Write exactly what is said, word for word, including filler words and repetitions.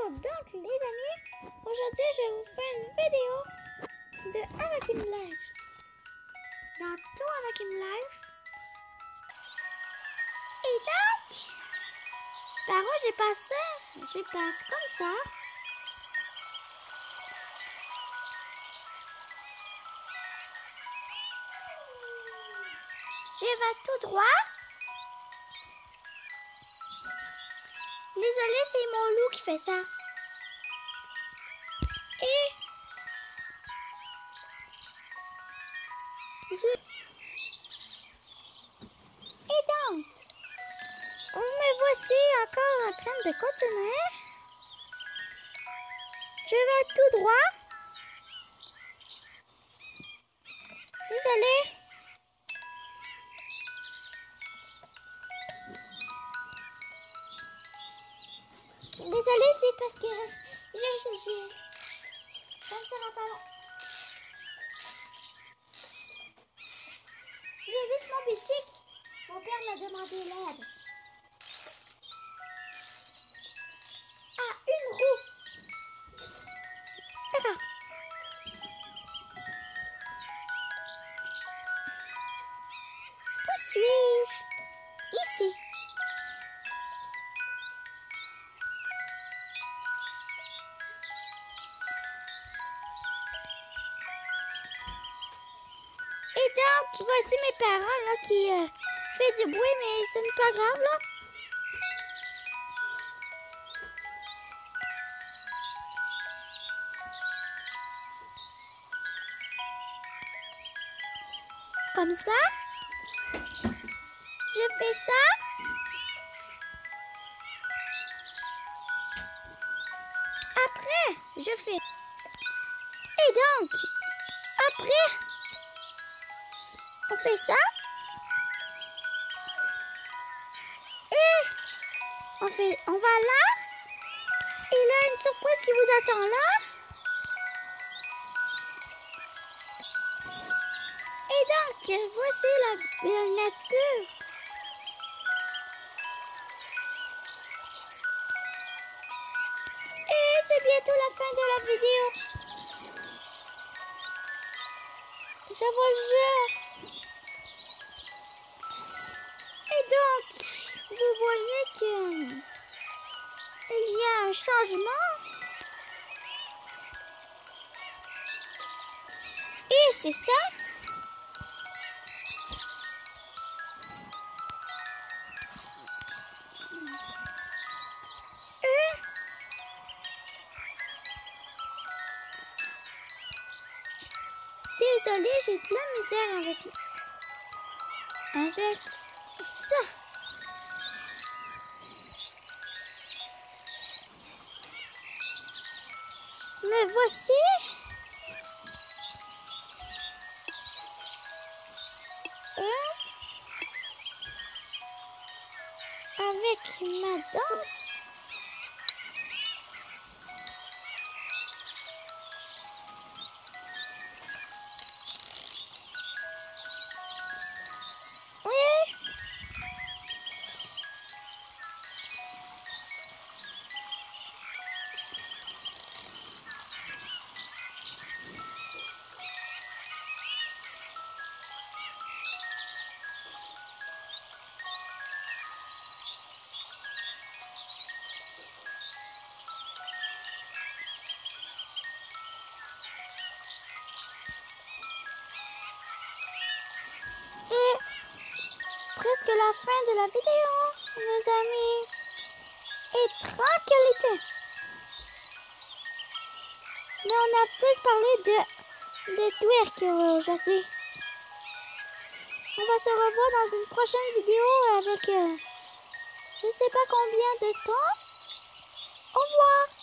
Donc les amis, aujourd'hui je vais vous faire une vidéo de Avakim Live. Dans tout Avakim Live. Et donc, par où j'ai passé? J'ai passé comme ça. Je vais tout droit. Désolé, c'est mon loup qui fait ça. Et je... Et donc, me voici encore en train de continuer. Je vais tout droit. Désolé. Désolée, c'est parce que j'ai... j'ai... Ça ne sera pas long. J'ai vu mon bicycle. Mon père m'a demandé l'aide. Ah, une roue. D'accord. Où suis-je? Ici. Et donc, voici mes parents là qui euh, fait du bruit, mais ce n'est pas grave là. Comme ça. Je fais ça. Après, je fais. Et donc, après. On fait ça. Et on fait, on va là. Et là, une surprise qui vous attend là. Et donc, voici la belle nature. Et c'est bientôt la fin de la vidéo. Je vous le jure. Et donc, vous voyez que il y a un changement. Et c'est ça. Et désolée, j'ai de la misère avec avec ça. Me voici. Et avec ma danse. Oui. Et presque la fin de la vidéo, mes amis. Et tranquillité. Mais on a plus parlé de, de twerk aujourd'hui. On va se revoir dans une prochaine vidéo avec euh, je sais pas combien de temps. Au revoir.